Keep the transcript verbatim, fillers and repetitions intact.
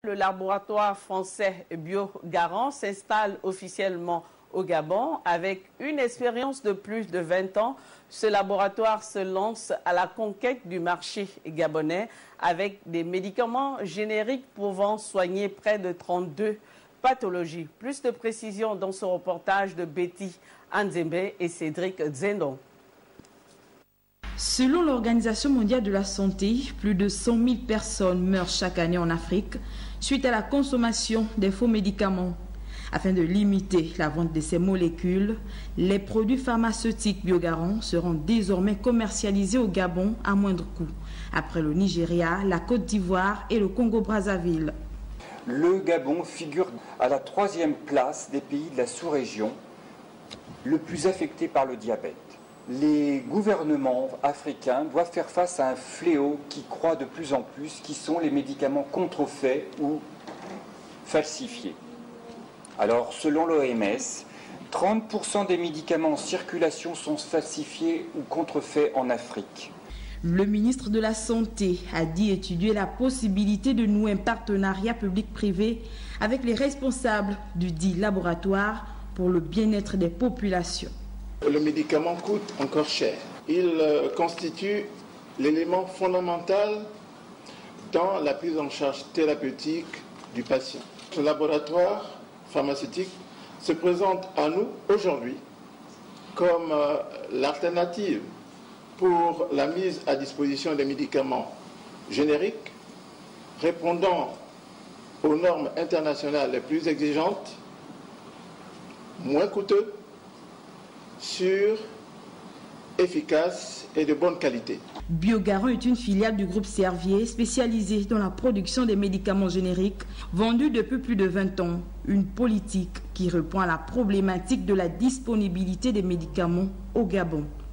Le laboratoire français Biogarant s'installe officiellement au Gabon avec une expérience de plus de vingt ans. Ce laboratoire se lance à la conquête du marché gabonais avec des médicaments génériques pouvant soigner près de trente-deux pathologies. Plus de précisions dans ce reportage de Betty Anzembe et Cédric Zendon. Selon l'Organisation mondiale de la santé, plus de cent mille personnes meurent chaque année en Afrique suite à la consommation des faux médicaments. Afin de limiter la vente de ces molécules, les produits pharmaceutiques Biogarant seront désormais commercialisés au Gabon à moindre coût, après le Nigeria, la Côte d'Ivoire et le Congo-Brazzaville. Le Gabon figure à la troisième place des pays de la sous-région le plus affectés par le diabète. Les gouvernements africains doivent faire face à un fléau qui croît de plus en plus, qui sont les médicaments contrefaits ou falsifiés. Alors, selon l'O M S, trente pour cent des médicaments en circulation sont falsifiés ou contrefaits en Afrique. Le ministre de la Santé a dit étudier la possibilité de nouer un partenariat public-privé avec les responsables du dit laboratoire pour le bien-être des populations. Le médicament coûte encore cher. Il euh, constitue l'élément fondamental dans la prise en charge thérapeutique du patient. Ce laboratoire pharmaceutique se présente à nous aujourd'hui comme euh, l'alternative pour la mise à disposition des médicaments génériques répondant aux normes internationales les plus exigeantes, moins coûteux, sûrs, efficaces et de bonne qualité. Biogarant est une filiale du groupe Servier spécialisée dans la production des médicaments génériques vendus depuis plus de vingt ans. Une politique qui répond à la problématique de la disponibilité des médicaments au Gabon.